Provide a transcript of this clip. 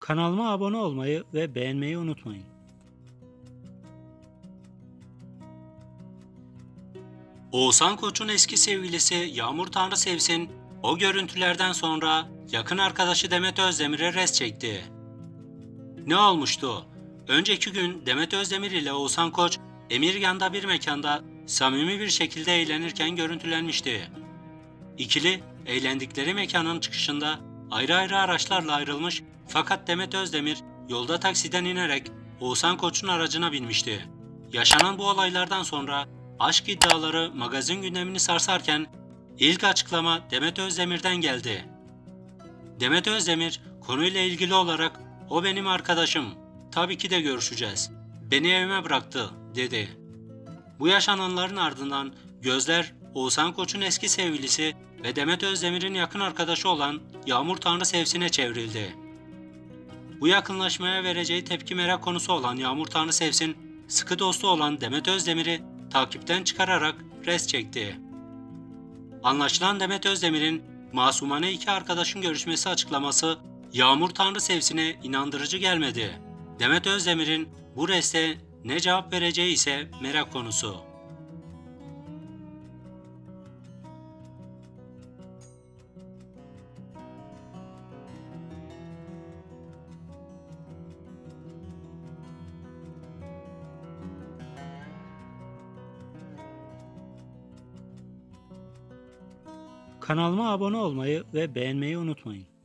Kanalıma abone olmayı ve beğenmeyi unutmayın. Oğuzhan Koç'un eski sevgilisi Yağmur Tanrısevsin, o görüntülerden sonra yakın arkadaşı Demet Özdemir'e res çekti. Ne olmuştu? Önceki gün Demet Özdemir ile Oğuzhan Koç, Emirgan'da bir mekanda samimi bir şekilde eğlenirken görüntülenmişti. İkili, eğlendikleri mekanın çıkışında ayrı ayrı araçlarla ayrılmış, fakat Demet Özdemir yolda taksiden inerek Oğuzhan Koç'un aracına binmişti. Yaşanan bu olaylardan sonra aşk iddiaları magazin gündemini sarsarken ilk açıklama Demet Özdemir'den geldi. Demet Özdemir konuyla ilgili olarak "O benim arkadaşım, tabii ki de görüşeceğiz. Beni evime bıraktı," dedi. Bu yaşananların ardından gözler Oğuzhan Koç'un eski sevgilisi ve Demet Özdemir'in yakın arkadaşı olan Yağmur Tanrısevsin'e çevrildi. Bu yakınlaşmaya vereceği tepki merak konusu olan Yağmur Tanrısevsin, sıkı dostu olan Demet Özdemir'i takipten çıkararak res çekti. Anlaşılan Demet Özdemir'in masumane iki arkadaşın görüşmesi açıklaması Yağmur Tanrısevsin'e inandırıcı gelmedi. Demet Özdemir'in bu reste ne cevap vereceği ise merak konusu. Kanalıma abone olmayı ve beğenmeyi unutmayın.